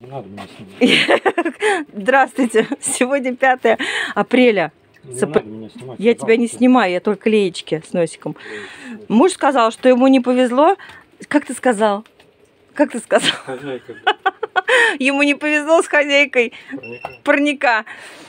Не надо меня снимать. Здравствуйте. Сегодня 5 апреля. Не надо меня снимать. Я тебя не снимаю, я только леечки с носиком. Муж сказал, что ему не повезло. Как ты сказал? Как ты сказал? Хозяйка. Ему не повезло с хозяйкой парника.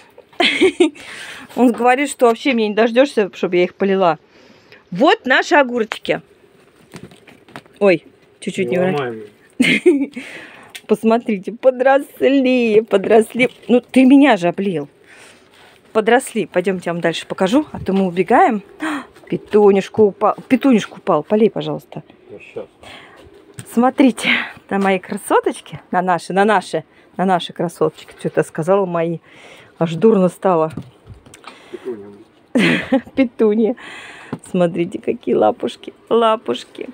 Он говорит, что вообще меня не дождешься, чтобы я их полила. Вот наши огурчики. Ой, чуть-чуть не ломаем. Посмотрите, подросли. Ну, ты меня же облил. Подросли. Пойдемте, я вам дальше покажу, а то мы убегаем. Петунишку упал. Петунишку упал. Полей, пожалуйста. Сейчас. Смотрите, на мои красоточки. На наши красоточки. Что-то сказала мои. Аж дурно стало. Петунья. Смотрите, какие лапушки. Лапушки.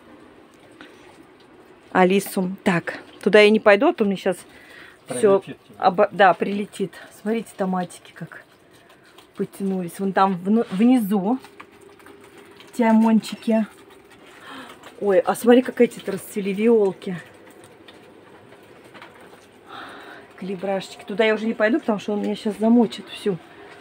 Алисум. Так, туда я не пойду, а то мне сейчас все прилетит. Смотрите, томатики как потянулись. Вон там внизу тямончики. Ой, а смотри, как эти-то расцвели виолки. Калибрашечки. Туда я уже не пойду, потому что он меня сейчас замочит всю.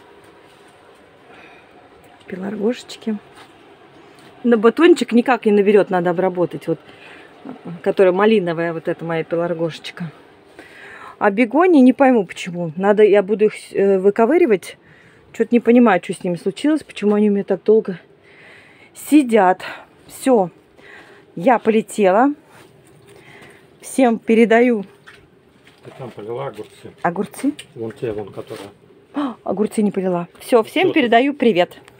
Пеларгошечки. На батончик никак не наберет, надо обработать. Вот, которая малиновая, вот эта моя пеларгошечка. А бегони не пойму почему. Я буду их выковыривать. Что-то не понимаю, что с ними случилось, почему они у меня так долго сидят. Все. Я полетела. Всем передаю. Ты там полила огурцы? Огурцы? Вон те, вон, которые. Огурцы не полила. Все, всем передаю привет.